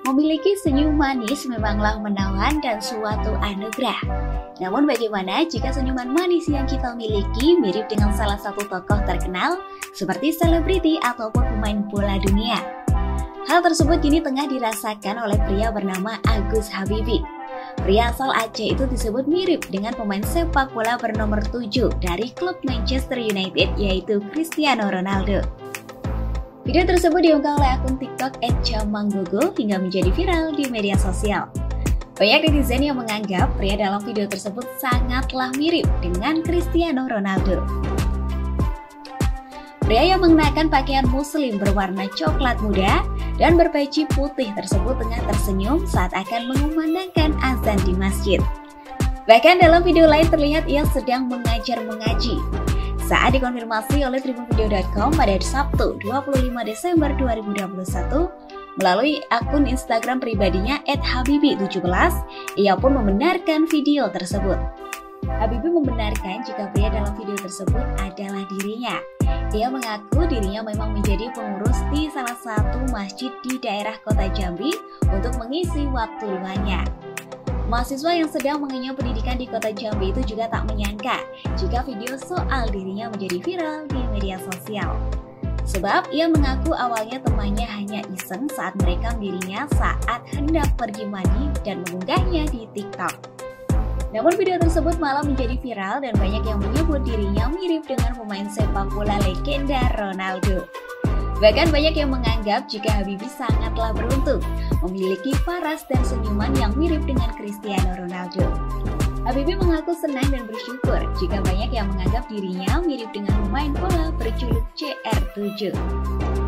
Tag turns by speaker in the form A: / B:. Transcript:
A: Memiliki senyum manis memanglah menawan dan suatu anugerah. Namun bagaimana jika senyuman manis yang kita miliki mirip dengan salah satu tokoh terkenal seperti selebriti ataupun pemain bola dunia? Hal tersebut kini tengah dirasakan oleh pria bernama Agus Habibie. Pria asal Aceh itu disebut mirip dengan pemain sepak bola bernomor 7 dari klub Manchester United, yaitu Cristiano Ronaldo. Video tersebut diunggah oleh akun TikTok @camanggogo hingga menjadi viral di media sosial. Banyak netizen yang menganggap pria dalam video tersebut sangatlah mirip dengan Cristiano Ronaldo. Pria yang mengenakan pakaian muslim berwarna coklat muda dan berpeci putih tersebut tengah tersenyum saat akan mengumandangkan azan di masjid. Bahkan dalam video lain terlihat ia sedang mengajar mengaji. Saat dikonfirmasi oleh tribunvideo.com pada Sabtu 25 Desember 2021 melalui akun Instagram pribadinya @habibie17, ia pun membenarkan video tersebut. Habibie membenarkan jika pria dalam video tersebut adalah dirinya. Ia mengaku dirinya memang menjadi pengurus di salah satu masjid di daerah kota Jambi untuk mengisi waktu luangnya. Mahasiswa yang sedang mengenyam pendidikan di kota Jambi itu juga tak menyangka jika video soal dirinya menjadi viral di media sosial. Sebab ia mengaku awalnya temannya hanya iseng saat merekam dirinya saat hendak pergi mandi dan mengunggahnya di TikTok. Namun video tersebut malah menjadi viral dan banyak yang menyebut dirinya mirip dengan pemain sepak bola legenda Ronaldo. Bahkan banyak yang menganggap jika Habibie sangatlah beruntung memiliki paras dan senyuman yang mirip dengan Cristiano Ronaldo. Habibie mengaku senang dan bersyukur jika banyak yang menganggap dirinya mirip dengan pemain bola berjuluk CR7.